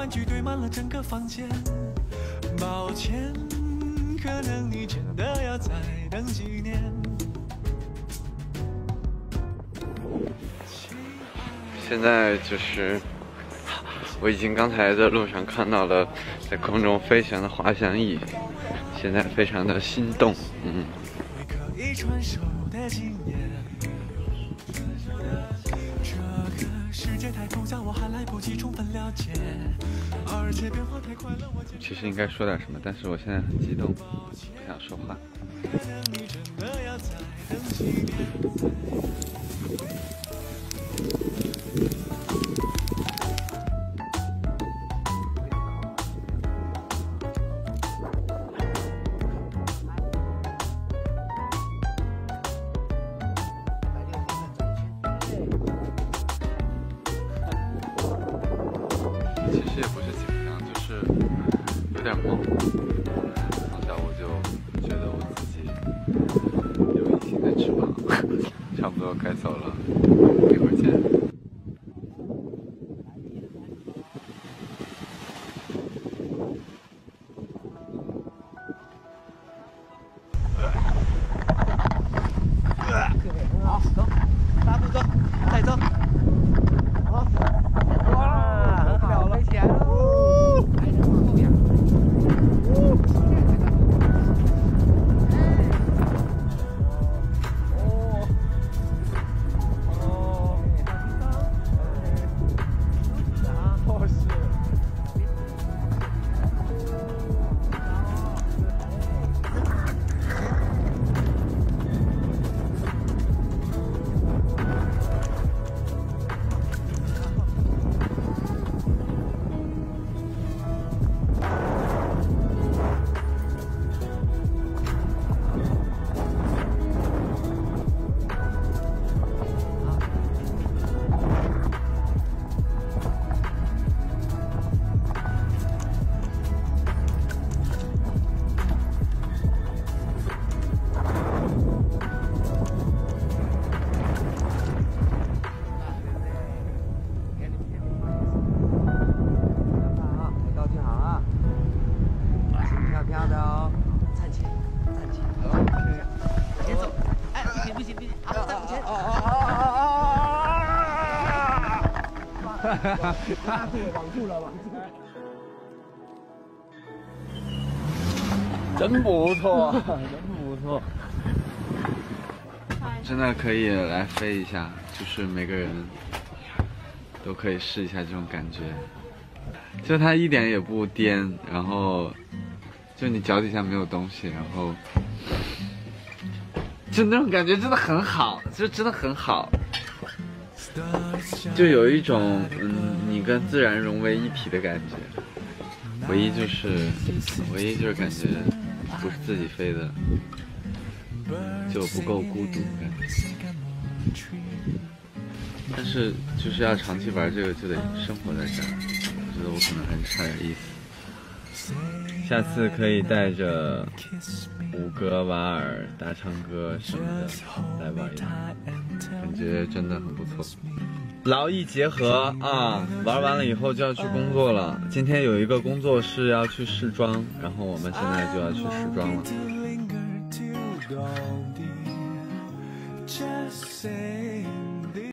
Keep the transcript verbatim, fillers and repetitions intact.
玩具堆满了整个房间。抱歉，可能你真的要再等几年。 现在就是我已经刚才在路上看到了在空中飞翔的滑翔翼，现在非常的心动，嗯。 可以传授的经验。这个世界太复杂，我还来不及充分了解，而且变化太快了，我其实应该说点什么，但是我现在很激动，不想说话。 可能你真的要再等几年。 其实也不是紧张，就是有点懵。从小我就觉得我自己有隐形的翅膀，差不多该走了，一会儿见。 好，走，大步走，再走。好，哇，很好，飞起来喽！还能往后仰。哦，哦，然后是。漂的哦，站起，站起，往前走，哎，不行不行不行，啊，再往前，哦哦哦哦哦！哈哈，拉住了，网住了，网住了，真不错，真不错， 真的可以来飞一下，就是每个人都可以试一下这种感觉，就它一点也不颠，然后。就你脚底下没有东西，然后就那种感觉真的很好，就真的很好，就有一种嗯，你跟自然融为一体的感觉。唯一就是，唯一就是感觉不是自己飞的，就不够孤独感觉。但是就是要长期玩这个，就得生活在这儿。我觉得我可能还是差点意思。下次可以带着五哥、瓦尔、大唱歌什么的来玩一玩，感觉真的很不错。劳逸结合啊！玩完了以后就要去工作了。今天有一个工作是要去试妆，然后我们现在就要去试妆了。